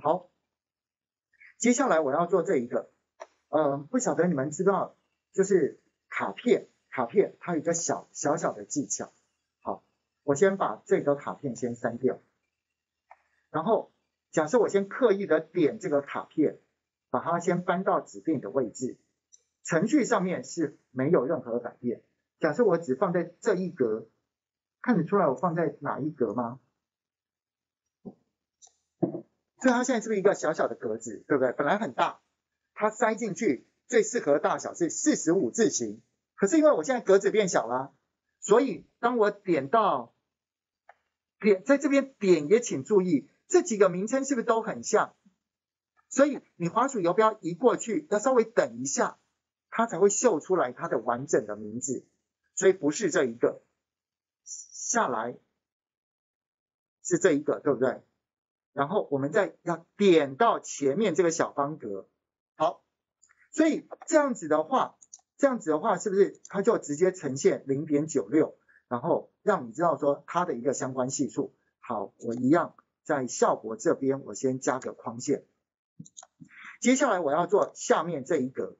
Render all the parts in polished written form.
好，接下来我要做这一个，不晓得你们知道，就是卡片它有一个小的技巧。好，我先把这个卡片先删掉，然后假设我先刻意的点这个卡片，把它先搬到指定的位置，程序上面是没有任何改变。假设我只放在这一格，看得出来我放在哪一格吗？所以它现在是不是一个小的格子，对不对？本来很大，它塞进去最适合的大小是45字形，可是因为我现在格子变小了，所以当我点到在这边点，也请注意这几个名称是不是都很像？所以你滑鼠游标移过去，要稍微等一下，它才会秀出来它的完整的名字。所以不是这一个，下来是这一个，对不对？然后我们再要点到前面这个小方格。好，所以这样子的话是不是它就直接呈现 0.96， 然后让你知道说它的一个相关系数。好，我一样在效果这边我先加个框线。接下来我要做下面这一格，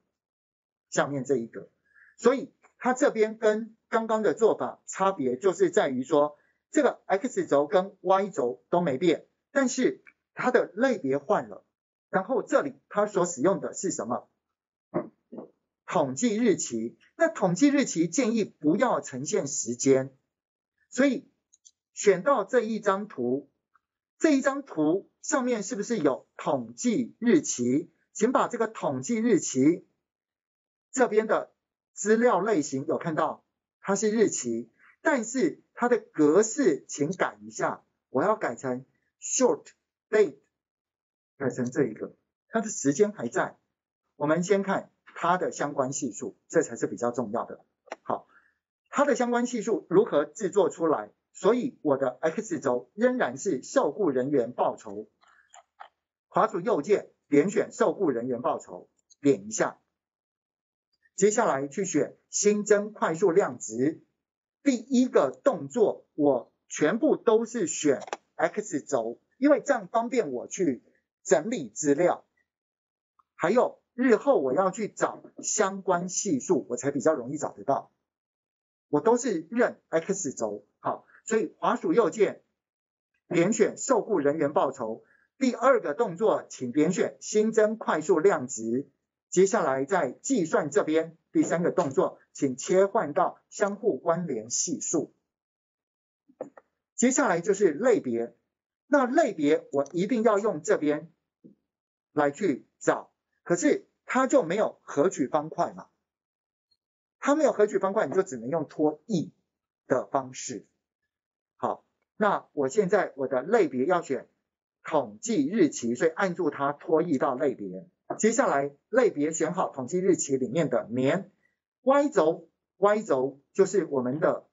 所以它这边跟刚刚的做法差别就是在于说，这个 X 轴跟 Y 轴都没变，但是它的类别换了，然后这里它所使用的是什么？统计日期。那统计日期建议不要呈现时间，所以选到这一张图，上面是不是有统计日期？请把这个统计日期这边的资料类型有看到，它是日期，但是它的格式请改一下，我要改成 short date， 改成这一个，它的时间还在。我们先看它的相关系数，这才是比较重要的。好，它的相关系数如何制作出来？所以我的 X 轴仍然是受雇人员报酬，滑鼠右键点选受雇人员报酬，点一下。接下来去选新增快速量值，第一个动作我全部都是选 X 轴，因为这样方便我去整理资料，还有日后我要去找相关系数，我才比较容易找得到。我都是认 X 轴，好，所以滑鼠右键点选受雇人员报酬，第二个动作请点选新增快速量值，接下来在计算这边第三个动作请切换到相互关联系数。接下来就是类别，那类别我一定要用这边来去找，可是它就没有合取方块嘛，它没有合取方块，你就只能用拖曳的方式。好，那我现在我的类别要选统计日期，所以按住它拖曳到类别。接下来类别选好统计日期里面的年 ，Y 轴就是我们的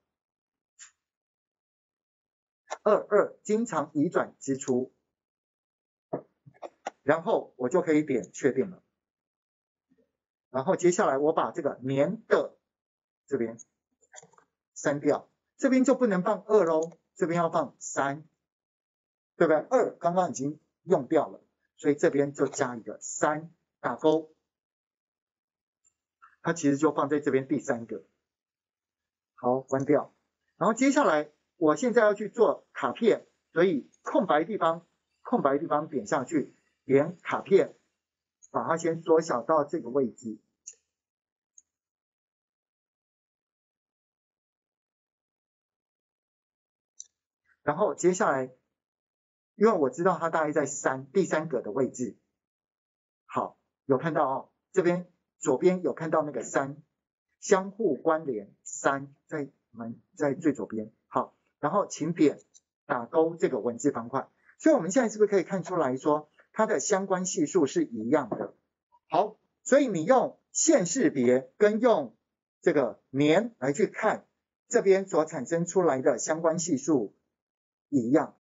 22经常移转支出，然后我就可以点确定了。然后接下来我把这个年的这边删掉，这边就不能放2咯，这边要放3，对不对？2刚刚已经用掉了，所以这边就加一个3，打勾，它其实就放在这边第三个。好，关掉。然后接下来我现在要去做卡片，所以空白地方点下去，点卡片，把它先缩小到这个位置。然后接下来，因为我知道它大概在第三格的位置，好，有看到哦，这边左边有看到那个3，相互关联3，在最左边，好，然后请点打勾这个文字方块，所以我们现在是不是可以看出来说它的相关系数是一样的？好，所以你用线识别跟用这个年来去看，这边所产生出来的相关系数一样。